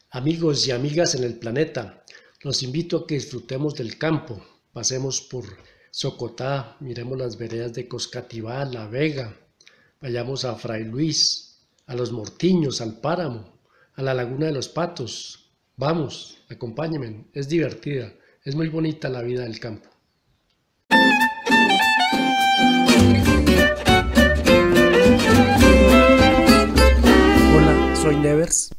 Amigos y amigas en el planeta, los invito a que disfrutemos del campo, pasemos por Socotá, miremos las veredas de Coscativá, La Vega, vayamos a Fray Luis, a Los Mortiños, al Páramo, a la Laguna de los Patos. Vamos, acompáñenme, es divertida, es muy bonita la vida del campo. Hola, soy Nevers.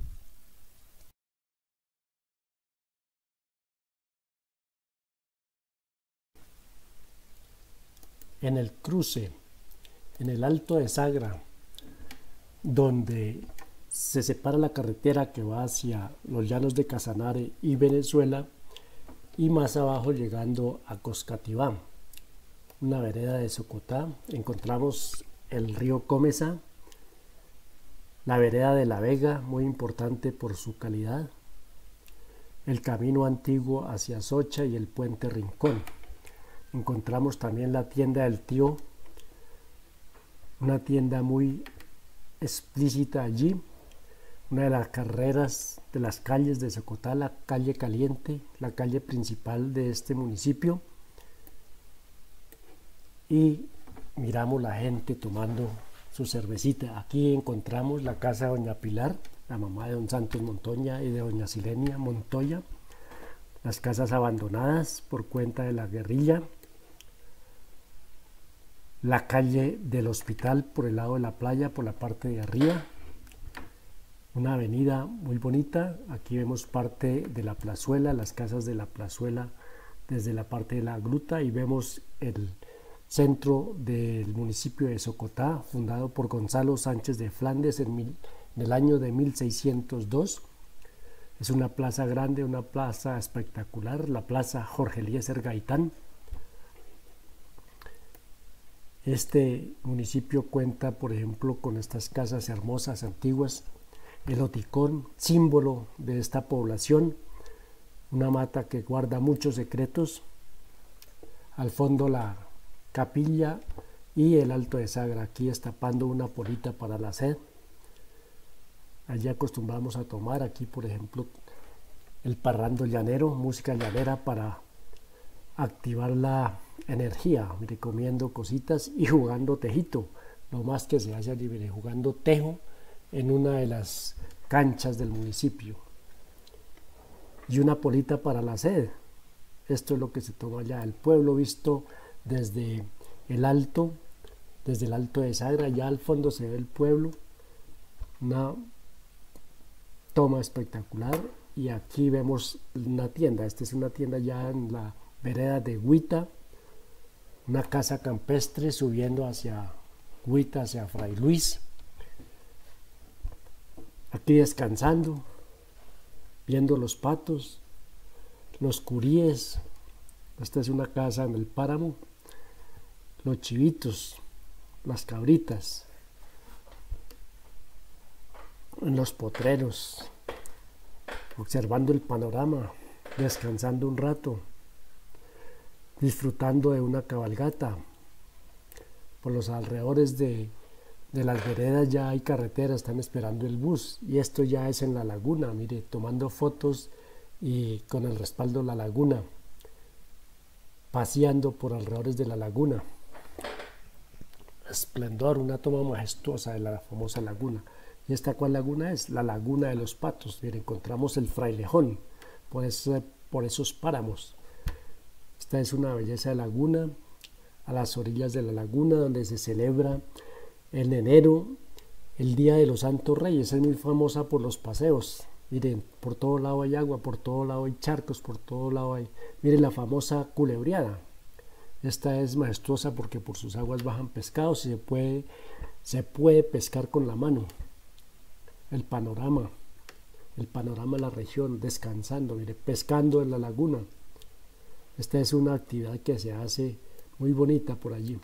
En el cruce, en el Alto de Sagra, donde se separa la carretera que va hacia los llanos de Casanare y Venezuela, y más abajo llegando a Coscativá, una vereda de Socotá, encontramos el río Comesa, la vereda de La Vega, muy importante por su calidad, el camino antiguo hacia Socha y el puente Rincón. Encontramos también la tienda del tío, una tienda muy explícita allí, una de las carreras de las calles de Socotá, la calle Caliente, la calle principal de este municipio, y miramos la gente tomando su cervecita. Aquí encontramos la casa de doña Pilar, la mamá de don Santos Montoya y de doña Silenia Montoya, las casas abandonadas por cuenta de la guerrilla, la calle del hospital por el lado de la playa, por la parte de arriba, una avenida muy bonita. Aquí vemos parte de la plazuela, las casas de la plazuela desde la parte de la gruta, y vemos el centro del municipio de Socotá, fundado por Gonzalo Sánchez de Flandes en el año de 1602. Es una plaza grande, una plaza espectacular, la plaza Jorge Eliezer Gaitán. Este municipio cuenta, por ejemplo, con estas casas hermosas, antiguas, el Oticón, símbolo de esta población, una mata que guarda muchos secretos, al fondo la capilla y el Alto de Sagra, aquí destapando una polita para la sed. Allí acostumbramos a tomar, aquí por ejemplo, el parrando llanero, música llanera para activar la energía, mire, comiendo cositas y jugando tejito, lo más que se hace allí, mire, jugando tejo en una de las canchas del municipio, y una polita para la sed. Esto es lo que se toma allá, el pueblo visto desde el alto de Sagra. Ya al fondo se ve el pueblo, una toma espectacular. Y aquí vemos una tienda, esta es una tienda ya en la vereda de Huita, una casa campestre subiendo hacia Huita, hacia Fray Luis. Aquí descansando, viendo los patos, los curíes. Esta es una casa en el páramo, los chivitos, las cabritas, en los potreros, observando el panorama, descansando un rato, disfrutando de una cabalgata. Por los alrededores de las veredas ya hay carreteras, están esperando el bus, y esto ya es en la laguna, mire, tomando fotos y con el respaldo de la laguna, paseando por alrededores de la laguna. Esplendor, una toma majestuosa de la famosa laguna. ¿Y esta cuál laguna es? La Laguna de los Patos. Mire, encontramos el Frailejón por esos páramos. Esta es una belleza de laguna, a las orillas de la laguna, donde se celebra en enero el Día de los Santos Reyes. Es muy famosa por los paseos. Miren, por todo lado hay agua, por todo lado hay charcos, por todo lado hay... Miren la famosa culebreada. Esta es majestuosa porque por sus aguas bajan pescados y se puede pescar con la mano. El panorama de la región, descansando, mire, pescando en la laguna. Esta es una actividad que se hace muy bonita por allí.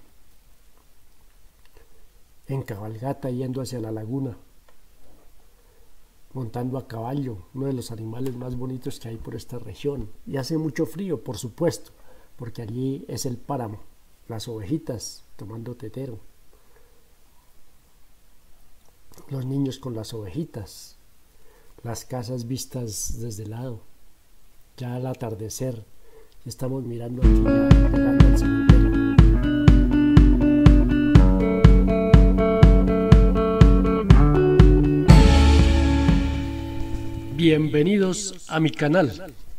En cabalgata, yendo hacia la laguna, montando a caballo, uno de los animales más bonitos que hay por esta región. Y hace mucho frío, por supuesto, porque allí es el páramo, las ovejitas tomando tetero, los niños con las ovejitas, las casas vistas desde el lado, ya al atardecer, estamos mirando aquí ya llegando al cementerio. Bienvenidos a mi canal.